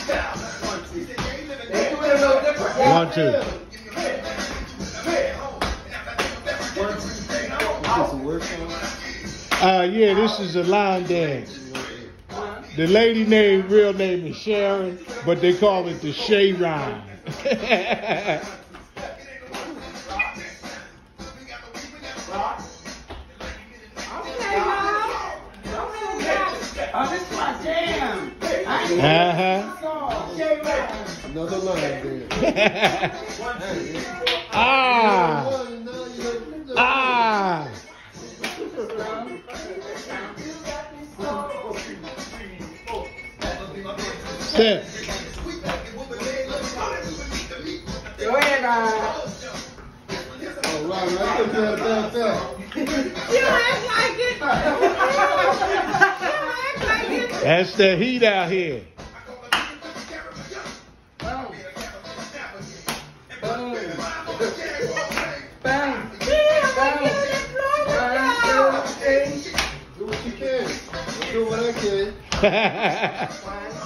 1, 2. Yeah, this is a line dance. The lady real name is Sha-Ron, but they call it the Sha-Ron. Oh, this is my jam. Another line there. Step. Go ahead, Ron. Oh, Ron, I think you had a bad fact. You act like it. You act like it. That's the heat out here. Boom. Boom. Bang. Bang. 1, 2, 3. Do what you can. Do what I can. 1,